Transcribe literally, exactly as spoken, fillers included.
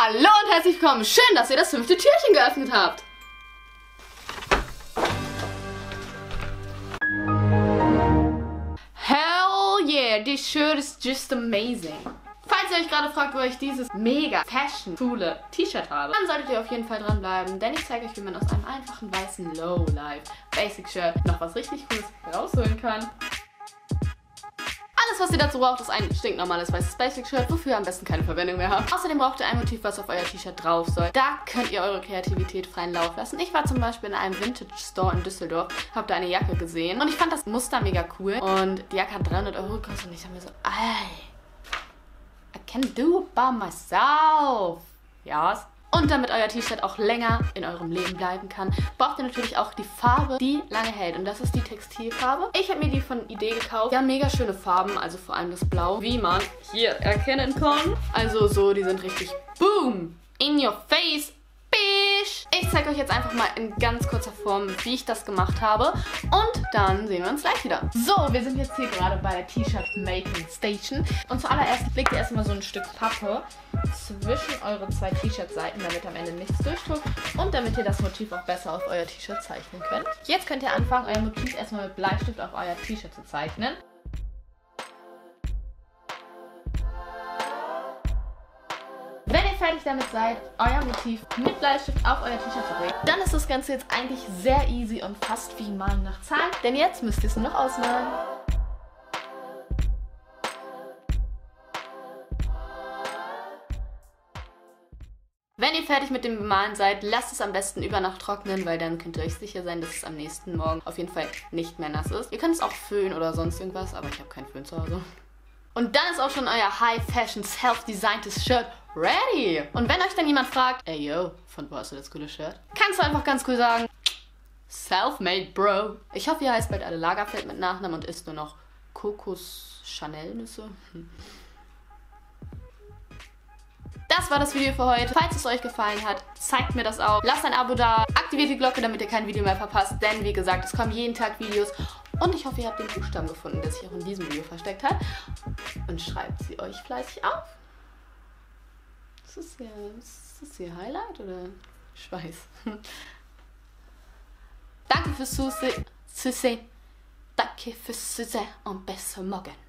Hallo und herzlich willkommen. Schön, dass ihr das fünfte Türchen geöffnet habt. Hell yeah, this shirt is just amazing. Falls ihr euch gerade fragt, wo ich dieses mega fashion coole T-Shirt habe, dann solltet ihr auf jeden Fall dranbleiben, denn ich zeige euch, wie man aus einem einfachen weißen Low-Life Basic Shirt noch was richtig Cooles rausholen kann. Alles, was ihr dazu braucht, ist ein stinknormales weißes Basic-Shirt, wofür ihr am besten keine Verwendung mehr habt. Außerdem braucht ihr ein Motiv, was auf euer T-Shirt drauf soll. Da könnt ihr eure Kreativität freien Lauf lassen. Ich war zum Beispiel in einem Vintage-Store in Düsseldorf, habe da eine Jacke gesehen und ich fand das Muster mega cool. Und die Jacke hat dreihundert Euro gekostet und ich dachte mir so, ey, I can do it by myself. Ja. Und damit euer T-Shirt auch länger in eurem Leben bleiben kann, braucht ihr natürlich auch die Farbe, die lange hält. Und das ist die Textilfarbe. Ich habe mir die von Idee gekauft. Die haben mega schöne Farben, also vor allem das Blau, wie man hier erkennen kann. Also so, die sind richtig boom, in your face, bish. Ich zeige euch jetzt einfach mal in ganz kurzer Form, wie ich das gemacht habe. Und dann sehen wir uns gleich wieder. So, wir sind jetzt hier gerade bei der T-Shirt-Making Station. Und zuallererst legt ihr erstmal so ein Stück Pappe zwischen eure zwei T-Shirt-Seiten, damit am Ende nichts durchdrückt und damit ihr das Motiv auch besser auf euer T-Shirt zeichnen könnt. Jetzt könnt ihr anfangen, euer Motiv erstmal mit Bleistift auf euer T-Shirt zu zeichnen. Wenn ihr fertig damit seid, euer Motiv mit Bleistift auf euer T-Shirt zu bringen, dann ist das Ganze jetzt eigentlich sehr easy und fast wie Malen nach Zahlen, denn jetzt müsst ihr es nur noch ausmalen. Wenn ihr fertig mit dem Bemalen seid, lasst es am besten über Nacht trocknen, weil dann könnt ihr euch sicher sein, dass es am nächsten Morgen auf jeden Fall nicht mehr nass ist. Ihr könnt es auch föhnen oder sonst irgendwas, aber ich habe keinen Föhn zu Hause. Und dann ist auch schon euer High-Fashion, self-designtes Shirt ready. Und wenn euch dann jemand fragt, ey yo, von wo hast du das coole Shirt? Kannst du einfach ganz cool sagen, self-made, bro. Ich hoffe, ihr heißt bald alle Lagerfeld mit Nachnamen und isst nur noch Kokos-Chanel-Nüsse. Hm. Das war das Video für heute. Falls es euch gefallen hat, zeigt mir das auch. Lasst ein Abo da, aktiviert die Glocke, damit ihr kein Video mehr verpasst. Denn wie gesagt, es kommen jeden Tag Videos. Und ich hoffe, ihr habt den Buchstaben gefunden, der sich auch in diesem Video versteckt hat. Und schreibt sie euch fleißig auf. Ist das hier, ist das hier Highlight oder Schweiß? Danke fürs Zusehen. Danke fürs Zusehen und bis morgen.